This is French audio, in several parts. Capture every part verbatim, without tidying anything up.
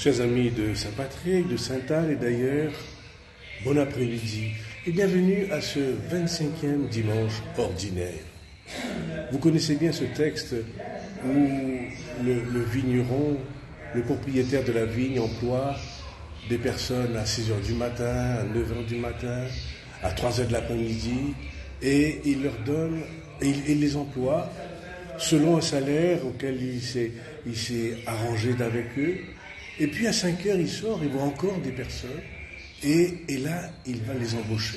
Chers amis de Saint-Patrick, de Sainte-Anne et d'ailleurs, bon après-midi et bienvenue à ce vingt-cinquième dimanche ordinaire. Vous connaissez bien ce texte où le, le vigneron, le propriétaire de la vigne emploie des personnes à six heures du matin, à neuf heures du matin, à trois heures de l'après-midi et il leur donne, et il, il les emploie selon un salaire auquel il s'est, il s'est arrangé avec eux. Et puis à cinq heures, il sort, il voit encore des personnes, et, et là, il va les embaucher.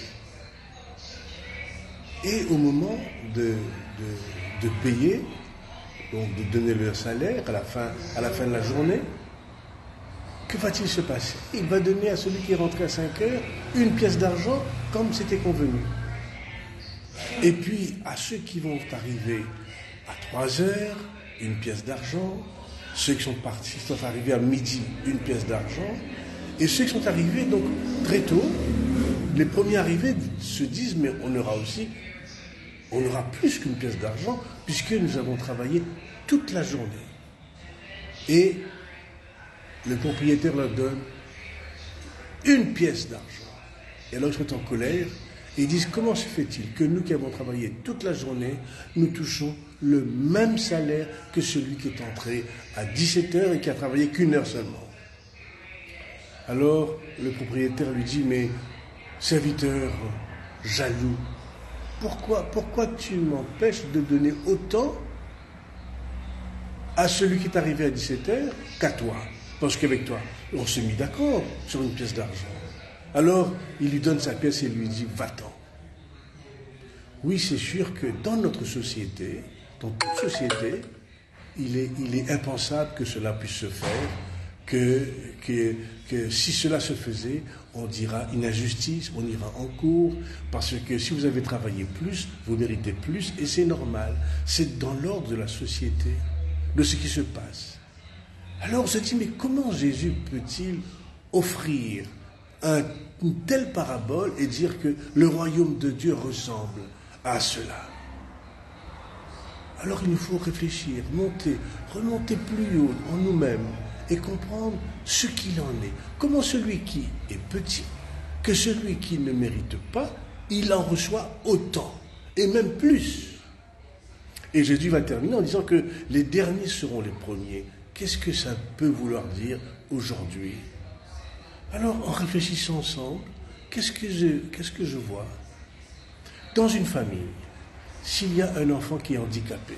Et au moment de, de, de payer, donc de donner leur salaire à la fin, à la fin de la journée, que va-t-il se passer? Il va donner à celui qui est rentré à cinq heures une pièce d'argent comme c'était convenu. Et puis à ceux qui vont arriver à trois heures, une pièce d'argent. Ceux qui sont partis sont arrivés à midi, une pièce d'argent. Et ceux qui sont arrivés donc très tôt, les premiers arrivés se disent mais on aura aussi, on aura plus qu'une pièce d'argent puisque nous avons travaillé toute la journée. Et le propriétaire leur donne une pièce d'argent. Et alors ils sont en colère et ils disent comment se fait-il que nous qui avons travaillé toute la journée, nous touchons le même salaire que celui qui est entré à dix-sept heures et qui a travaillé qu'une heure seulement. Alors le propriétaire lui dit mais serviteur jaloux, pourquoi, pourquoi tu m'empêches de donner autant à celui qui est arrivé à dix-sept heures qu'à toi? Parce qu'avec toi, on s'est mis d'accord sur une pièce d'argent. Alors il lui donne sa pièce et lui dit va-t'en. Oui, c'est sûr que dans notre société, dans toute société, il est, il est impensable que cela puisse se faire, que, que, que si cela se faisait, on dira une injustice, on ira en cours, parce que si vous avez travaillé plus, vous méritez plus, et c'est normal. C'est dans l'ordre de la société, de ce qui se passe. Alors on se dit, mais comment Jésus peut-il offrir un, une telle parabole et dire que le royaume de Dieu ressemble à cela? Alors il nous faut réfléchir, monter, remonter plus haut en nous-mêmes et comprendre ce qu'il en est. Comment celui qui est petit, que celui qui ne mérite pas, il en reçoit autant, et même plus. Et Jésus va terminer en disant que les derniers seront les premiers. Qu'est-ce que ça peut vouloir dire aujourd'hui? Alors en réfléchissant ensemble, qu'est-ce que je, qu'est-ce que je vois? Dans une famille, s'il y a un enfant qui est handicapé,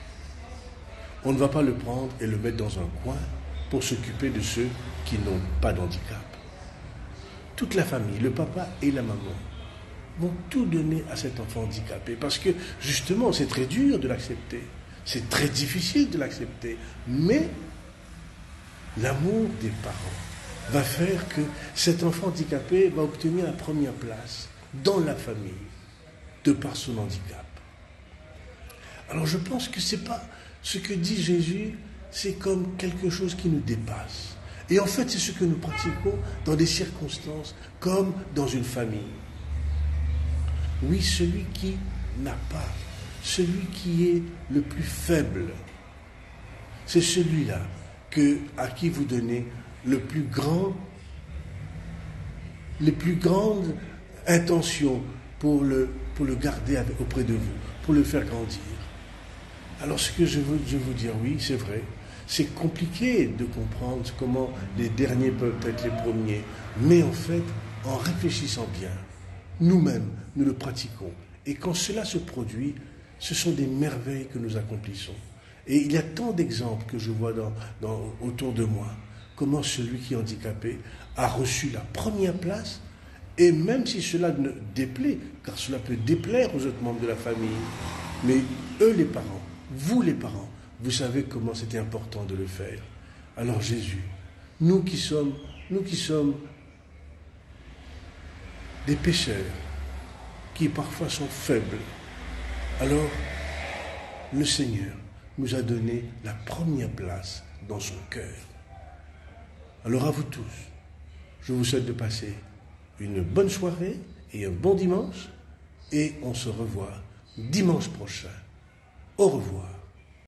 on ne va pas le prendre et le mettre dans un coin pour s'occuper de ceux qui n'ont pas d'handicap. Toute la famille, le papa et la maman, vont tout donner à cet enfant handicapé parce que justement c'est très dur de l'accepter, c'est très difficile de l'accepter, mais l'amour des parents va faire que cet enfant handicapé va obtenir la première place dans la famille de par son handicap. Alors je pense que c'est pas ce que dit Jésus, c'est comme quelque chose qui nous dépasse. Et en fait, c'est ce que nous pratiquons dans des circonstances comme dans une famille. Oui, celui qui n'a pas, celui qui est le plus faible, c'est celui-là que, à qui vous donnez le plus grand, les plus grandes intentions pour le, pour le garder avec, auprès de vous, pour le faire grandir. Alors ce que je veux, je veux vous dire, oui, c'est vrai, c'est compliqué de comprendre comment les derniers peuvent être les premiers, mais en fait, en réfléchissant bien, nous-mêmes, nous le pratiquons. Et quand cela se produit, ce sont des merveilles que nous accomplissons. Et il y a tant d'exemples que je vois dans, dans, autour de moi, comment celui qui est handicapé a reçu la première place, et même si cela ne déplaît, car cela peut déplaire aux autres membres de la famille, mais eux les parents, vous les parents, vous savez comment c'était important de le faire. Alors Jésus, nous qui sommes, nous qui sommes des pécheurs, qui parfois sont faibles, alors le Seigneur nous a donné la première place dans son cœur. Alors à vous tous, je vous souhaite de passer une bonne soirée et un bon dimanche, et on se revoit dimanche prochain. Au revoir.